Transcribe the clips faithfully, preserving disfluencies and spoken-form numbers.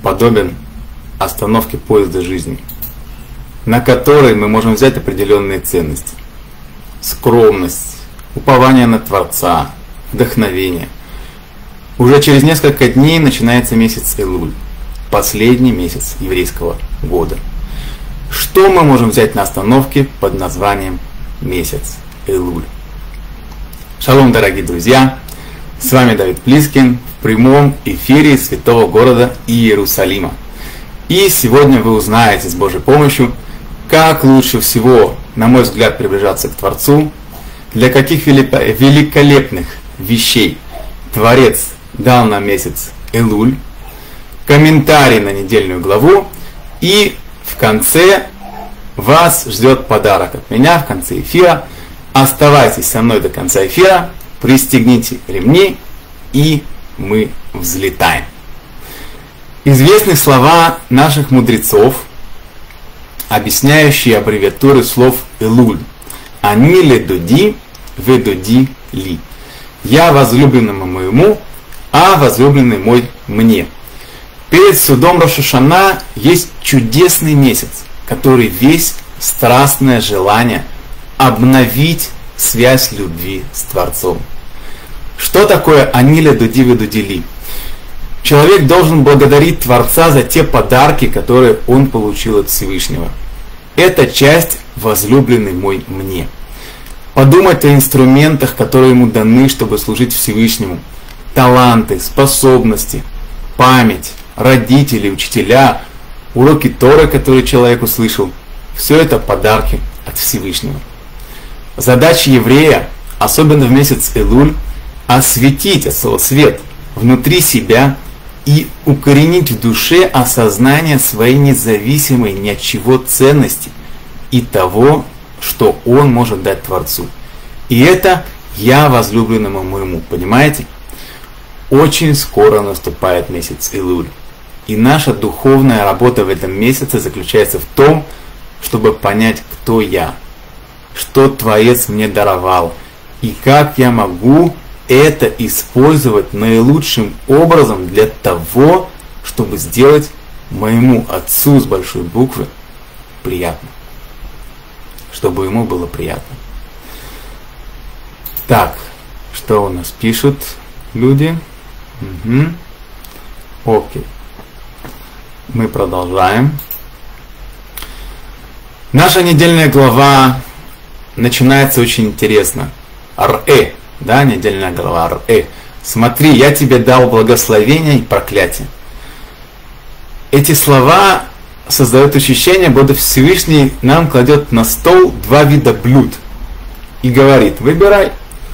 подобен остановке поезда жизни, на которой мы можем взять определенные ценности. Скромность, упование на Творца, вдохновение. Уже через несколько дней начинается месяц Элуль, последний месяц еврейского года. Что мы можем взять на остановке под названием месяц Элуль? Шалом, дорогие друзья! С вами Давид Плискин в прямом эфире святого города Иерусалима. И сегодня вы узнаете с Божьей помощью, как лучше всего, на мой взгляд, приближаться к Творцу, для каких великолепных вещей Творец дал нам месяц Элуль, комментарий на недельную главу, и в конце вас ждет подарок от меня в конце эфира. Оставайтесь со мной до конца эфира, пристегните ремни, и мы взлетаем. Известны слова наших мудрецов, объясняющие аббревиатуры слов Элуль. Они ледуди, ведуди ли. Я возлюбленному моему, а возлюбленный мой мне. Перед судом Рош ха-Шана есть чудесный месяц, который весь страстное желание обновить связь любви с Творцом. Что такое «Они ледуди, ведуди ли»? Человек должен благодарить Творца за те подарки, которые он получил от Всевышнего. Это часть «Возлюбленный мой мне». Подумать о инструментах, которые ему даны, чтобы служить Всевышнему. Таланты, способности, память, родители, учителя, уроки Торы, которые человек услышал. Все это подарки от Всевышнего. Задача еврея, особенно в месяц Элуль, осветить от слова свет внутри себя и укоренить в душе осознание своей независимой ни от чего ценности и того, что он может дать Творцу. И это «я возлюбленному моему». Понимаете? Очень скоро наступает месяц Элуль. И наша духовная работа в этом месяце заключается в том, чтобы понять, кто я, что Творец мне даровал, и как я могу это использовать наилучшим образом для того, чтобы сделать моему Отцу с большой буквы приятно. Чтобы ему было приятно. Так, что у нас пишут люди? Угу. Окей. Мы продолжаем. Наша недельная глава начинается очень интересно. Ар-э, да, недельная глава Ар-э. Смотри, я тебе дал благословение и проклятие. Эти слова создают ощущение, будто Всевышний нам кладет на стол два вида блюд и говорит: выбирай.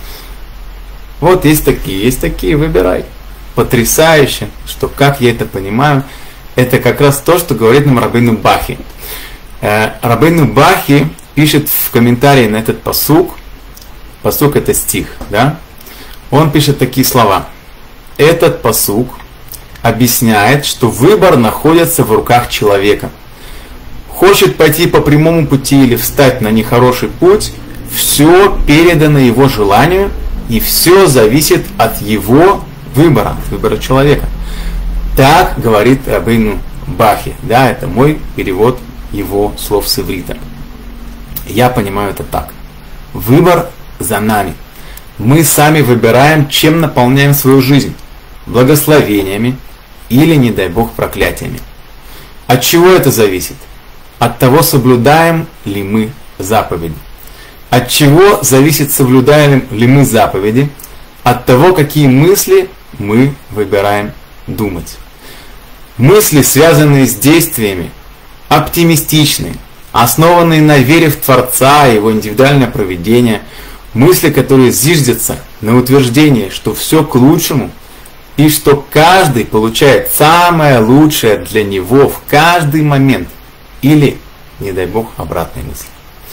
Вот есть такие, есть такие, выбирай. Потрясающе, что, как я это понимаю, это как раз то, что говорит нам Рабейну Бахи. Э, Рабейну Бахи пишет в комментарии на этот пасук, пасук это стих, да? Он пишет такие слова. Этот пасук объясняет, что выбор находится в руках человека. Хочет пойти по прямому пути или встать на нехороший путь, все передано его желанию, и все зависит от его выбора, от выбора человека. Так говорит Рабейну Бахи. Да, это мой перевод его слов с иврита. Я понимаю это так. Выбор за нами. Мы сами выбираем, чем наполняем свою жизнь. Благословениями или, не дай Бог, проклятиями. От чего это зависит? От того, соблюдаем ли мы заповеди. От чего зависит, соблюдаем ли мы заповеди? От того, какие мысли мы выбираем думать. Мысли, связанные с действиями, оптимистичные, основанные на вере в Творца и его индивидуальное провидение, мысли, которые зиждятся на утверждении, что все к лучшему, и что каждый получает самое лучшее для него в каждый момент, или, не дай Бог, обратные мысли.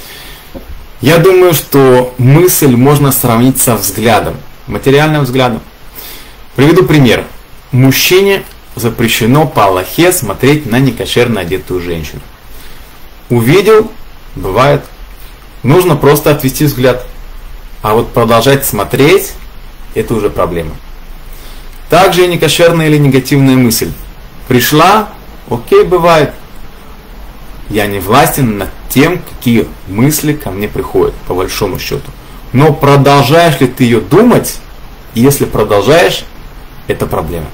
Я думаю, что мысль можно сравнить со взглядом, материальным взглядом. Приведу пример. Мужчине запрещено по Аллахе смотреть на некошерно одетую женщину. Увидел, бывает, нужно просто отвести взгляд. А вот продолжать смотреть, это уже проблема. Также и некошерная или негативная мысль. Пришла, окей, бывает. Я не властен над тем, какие мысли ко мне приходят, по большому счету. Но продолжаешь ли ты ее думать? Если продолжаешь, это проблема.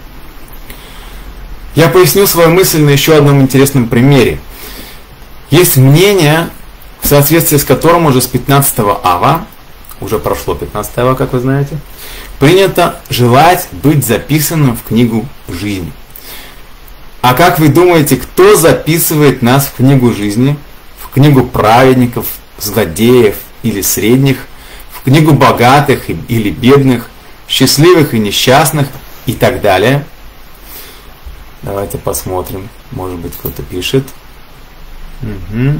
Я поясню свою мысль на еще одном интересном примере. Есть мнение, в соответствии с которым уже с пятнадцатого ава, уже прошло пятнадцатое ава, как вы знаете, принято желать быть записанным в книгу жизни. А как вы думаете, кто записывает нас в книгу жизни? В книгу праведников, злодеев или средних, в книгу богатых или бедных, счастливых и несчастных и так далее? Давайте посмотрим. Может быть, кто-то пишет. Угу.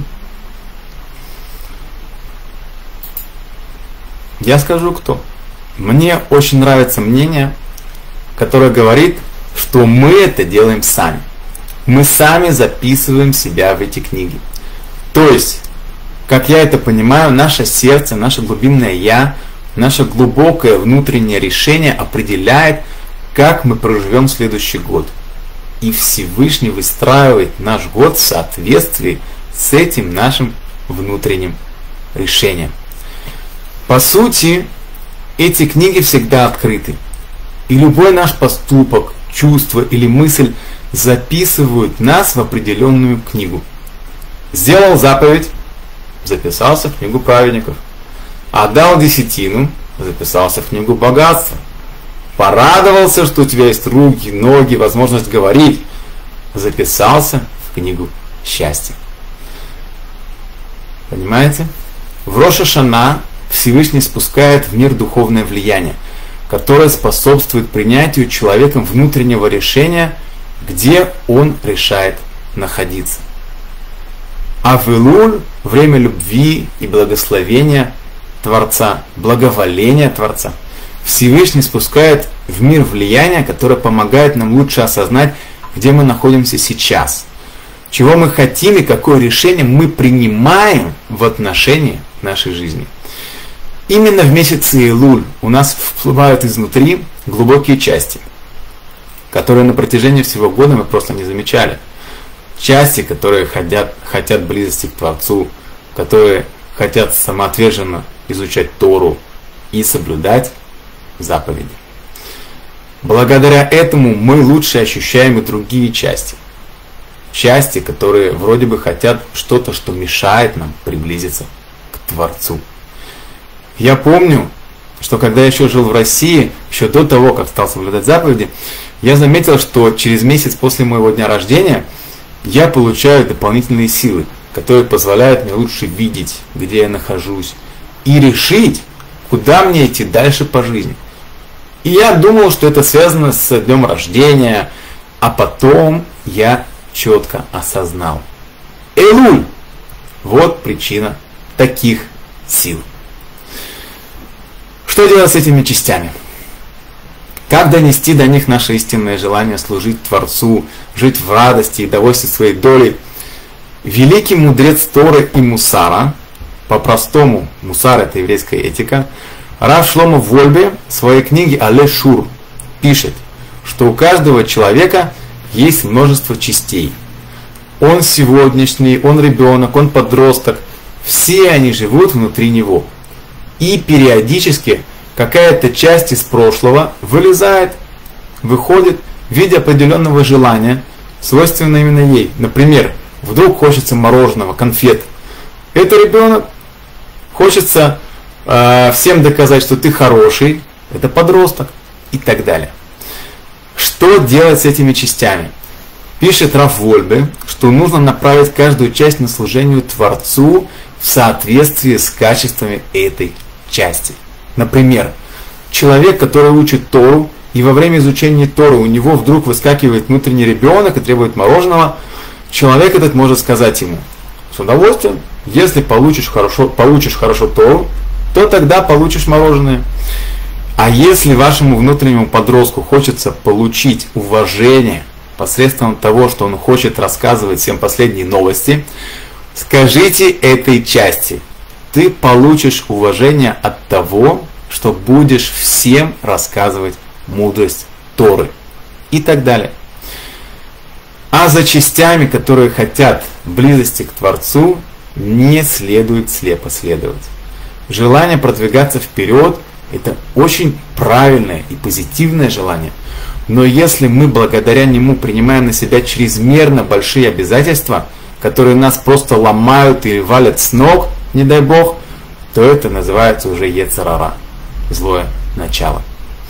Я скажу, кто. Мне очень нравится мнение, которое говорит, что мы это делаем сами. Мы сами записываем себя в эти книги. То есть, как я это понимаю, наше сердце, наше глубинное «я», наше глубокое внутреннее решение определяет, как мы проживем следующий год. И Всевышний выстраивает наш год в соответствии с этим нашим внутренним решением. По сути, эти книги всегда открыты. И любой наш поступок, чувство или мысль записывают нас в определенную книгу. Сделал заповедь, записался в книгу праведников. Отдал десятину, записался в книгу богатства. Порадовался, что у тебя есть руки, ноги, возможность говорить, записался в книгу счастья. Понимаете? В Рош ха-Шана Всевышний спускает в мир духовное влияние, которое способствует принятию человеком внутреннего решения, где он решает находиться. А в Илуль время любви и благословения Творца, благоволения Творца, Всевышний спускает в мир влияние, которое помогает нам лучше осознать, где мы находимся сейчас, чего мы хотим и какое решение мы принимаем в отношении нашей жизни. Именно в месяце Илуль у нас всплывают изнутри глубокие части, которые на протяжении всего года мы просто не замечали. Части, которые хотят, хотят близости к Творцу, которые хотят самоотверженно изучать Тору и соблюдать заповеди. Благодаря этому мы лучше ощущаем и другие части. Части, которые вроде бы хотят что-то, что мешает нам приблизиться к Творцу. Я помню, что когда я еще жил в России, еще до того, как стал соблюдать заповеди, я заметил, что через месяц после моего дня рождения я получаю дополнительные силы, которые позволяют мне лучше видеть, где я нахожусь, и решить, куда мне идти дальше по жизни. И я думал, что это связано с днем рождения, а потом я четко осознал. Элуль! Вот причина таких сил. Что делать с этими частями? Как донести до них наше истинное желание служить Творцу, жить в радости и довольстве своей долей? Великий мудрец Торы и Мусара, по-простому Мусар — это еврейская этика, Рав Шломо Вольбе в своей книге «Але Шур» пишет, что у каждого человека есть множество частей. Он сегодняшний, он ребенок, он подросток, все они живут внутри него. И периодически какая-то часть из прошлого вылезает, выходит в виде определенного желания, свойственно именно ей. Например, вдруг хочется мороженого, конфет. Это ребенок. Хочется э, всем доказать, что ты хороший. Это подросток. И так далее. Что делать с этими частями? Пишет Рав Вольбе, что нужно направить каждую часть на служение Творцу в соответствии с качествами этой части. Например, человек, который учит Тору, и во время изучения Торы у него вдруг выскакивает внутренний ребенок и требует мороженого, человек этот может сказать ему: с удовольствием, если получишь хорошо, получишь хорошо Тору, то тогда получишь мороженое. А если вашему внутреннему подростку хочется получить уважение посредством того, что он хочет рассказывать всем последние новости, скажите этой части: ты получишь уважение от того, что будешь всем рассказывать мудрость Торы. И так далее. за частями, которые хотят близости к Творцу, не следует слепо следовать. Желание продвигаться вперед – это очень правильное и позитивное желание. Но если мы благодаря нему принимаем на себя чрезмерно большие обязательства, которые нас просто ломают или валят с ног, не дай Бог, то это называется уже йецер ара, злое начало.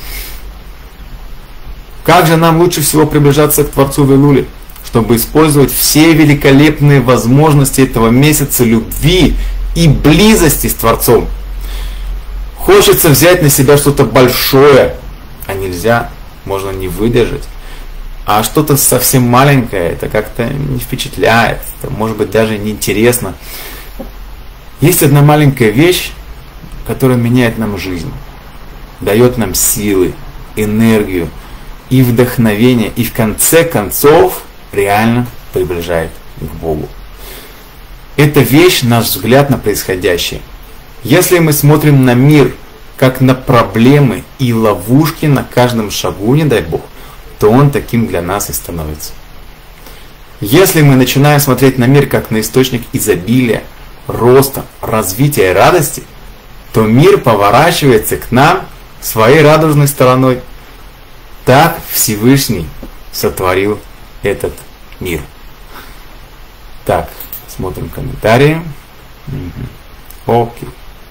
Как же нам лучше всего приближаться к Творцу в Илуле, чтобы использовать все великолепные возможности этого месяца любви и близости с Творцом? Хочется взять на себя что-то большое, а нельзя, можно не выдержать. А что-то совсем маленькое, это как-то не впечатляет, это может быть даже неинтересно. Есть одна маленькая вещь, которая меняет нам жизнь, дает нам силы, энергию и вдохновение, и в конце концов реально приближает к Богу. Это вещь, наш взгляд на происходящее. Если мы смотрим на мир как на проблемы и ловушки на каждом шагу, не дай Бог, то он таким для нас и становится. Если мы начинаем смотреть на мир как на источник изобилия, роста, развития и радости, то мир поворачивается к нам своей радужной стороной. Так Всевышний сотворил этот мир. Так, смотрим комментарии. Угу. Окей.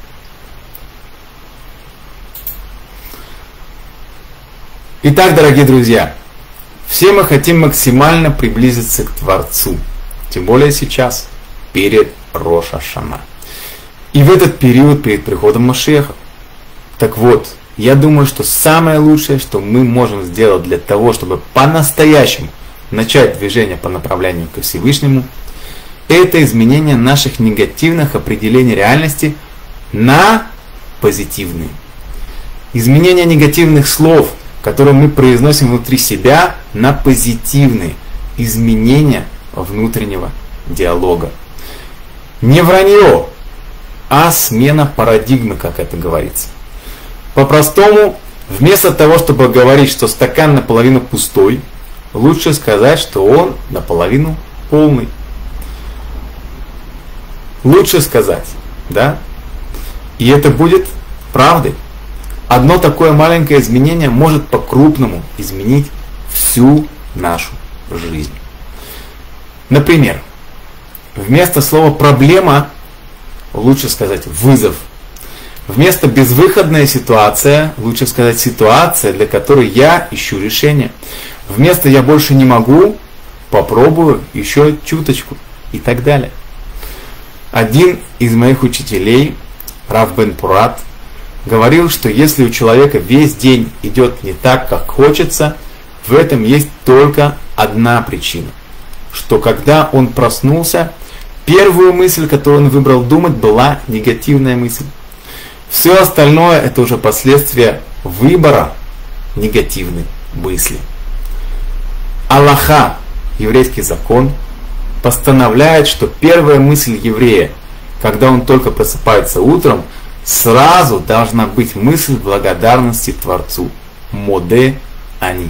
Итак, дорогие друзья, все мы хотим максимально приблизиться к Творцу, тем более сейчас, перед Рош ха-Шана. И в этот период перед приходом Машиаха. Так вот, я думаю, что самое лучшее, что мы можем сделать для того, чтобы по-настоящему начать движение по направлению ко Всевышнему, это изменение наших негативных определений реальности на позитивные. Изменение негативных слов, которые мы произносим внутри себя, на позитивные изменения внутреннего диалога. Не вранье, а смена парадигмы, как это говорится. По-простому, вместо того, чтобы говорить, что стакан наполовину пустой, лучше сказать, что он наполовину полный. Лучше сказать, да? И это будет правдой. Одно такое маленькое изменение может по-крупному изменить всю нашу жизнь. Например, вместо слова «проблема» лучше сказать «вызов». Вместо «безвыходная ситуация» лучше сказать «ситуация, для которой я ищу решение». Вместо «я больше не могу» попробую еще чуточку и так далее. Один из моих учителей, Рав Бен Пурат, говорил, что если у человека весь день идет не так, как хочется, в этом есть только одна причина. Что когда он проснулся, первую мысль, которую он выбрал думать, была негативная мысль. Все остальное это уже последствия выбора негативной мысли. Аллаха, еврейский закон, постановляет, что первая мысль еврея, когда он только просыпается утром, сразу должна быть мысль благодарности Творцу. Моде они.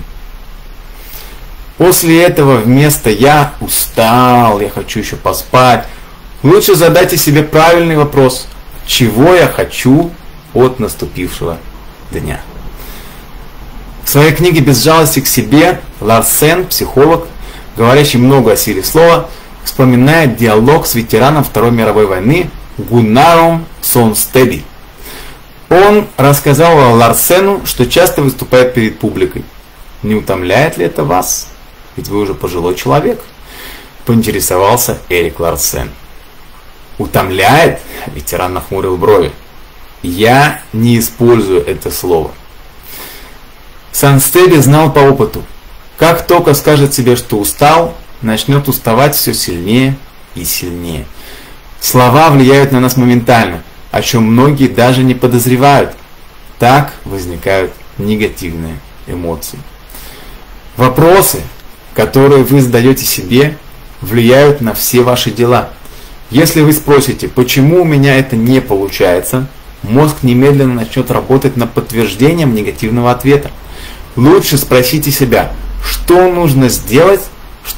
После этого вместо «я устал, я хочу еще поспать», лучше задайте себе правильный вопрос: чего я хочу от наступившего дня. В своей книге «Без жалости к себе» Ларсен, психолог, говорящий много о силе слова, вспоминает диалог с ветераном Второй мировой войны Гуннаром Сонстеди. Он рассказал Ларсену, что часто выступает перед публикой. Не утомляет ли это вас? Ведь вы уже пожилой человек. Поинтересовался Эрик Ларсен. Утомляет? Ветеран нахмурил брови. Я не использую это слово. Сонстеди знал по опыту. Как только скажет себе, что устал, начнет уставать все сильнее и сильнее. Слова влияют на нас моментально, о чем многие даже не подозревают. Так возникают негативные эмоции. Вопросы, которые вы задаете себе, влияют на все ваши дела. Если вы спросите, почему у меня это не получается, мозг немедленно начнет работать над подтверждением негативного ответа. Лучше спросите себя, что нужно сделать,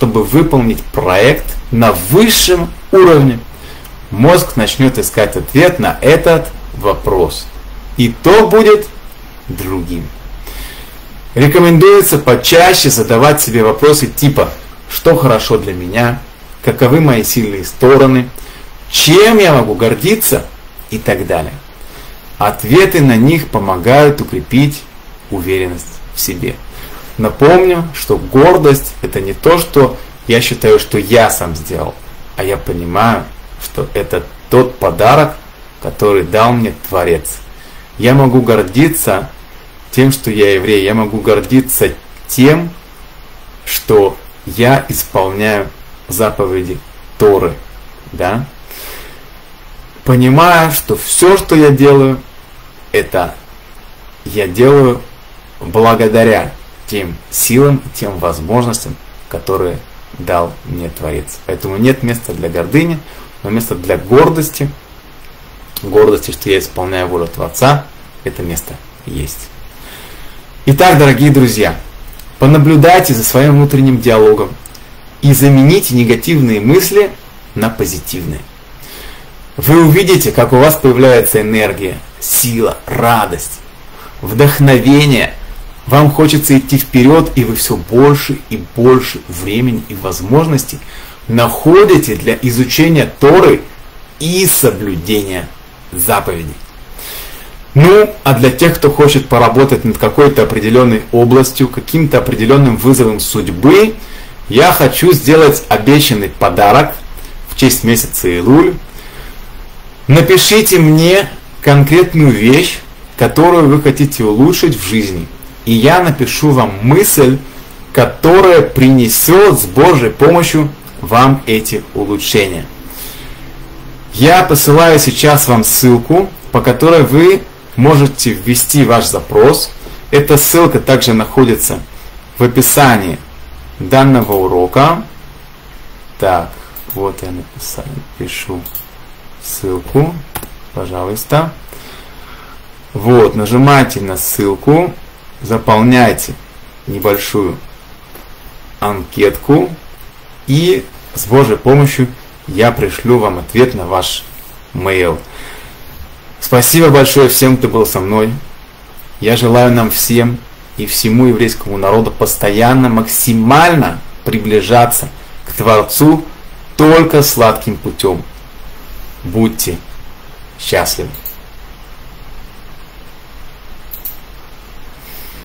чтобы выполнить проект на высшем уровне. Мозг начнет искать ответ на этот вопрос. И то будет другим. Рекомендуется почаще задавать себе вопросы типа: что хорошо для меня, каковы мои сильные стороны, чем я могу гордиться и так далее. Ответы на них помогают укрепить уверенность в себе. Напомню, что гордость – это не то, что я считаю, что я сам сделал, а я понимаю, что это тот подарок, который дал мне Творец. Я могу гордиться тем, что я еврей, я могу гордиться тем, что я исполняю заповеди Торы, да? Понимая, что все, что я делаю, это я делаю благодаря тем силам и тем возможностям, которые дал мне Творец. Поэтому нет места для гордыни, но место для гордости. Гордости, что я исполняю волю Творца, это место есть. Итак, дорогие друзья, понаблюдайте за своим внутренним диалогом и замените негативные мысли на позитивные. Вы увидите, как у вас появляется энергия, сила, радость, вдохновение. Вам хочется идти вперед, и вы все больше и больше времени и возможностей находите для изучения Торы и соблюдения заповедей. Ну, а для тех, кто хочет поработать над какой-то определенной областью, каким-то определенным вызовом судьбы, я хочу сделать обещанный подарок в честь месяца Илуль. Напишите мне конкретную вещь, которую вы хотите улучшить в жизни, и я напишу вам мысль, которая принесет с Божьей помощью вам эти улучшения. Я посылаю сейчас вам ссылку, по которой вы можете ввести ваш запрос. Эта ссылка также находится в описании данного урока. Так, вот я написал, пишу ссылку, пожалуйста. Вот, нажимайте на ссылку, заполняйте небольшую анкетку, и с Божьей помощью я пришлю вам ответ на ваш mail. Спасибо большое всем, кто был со мной. Я желаю нам всем и всему еврейскому народу постоянно, максимально приближаться к Творцу только сладким путем. Будьте счастливы!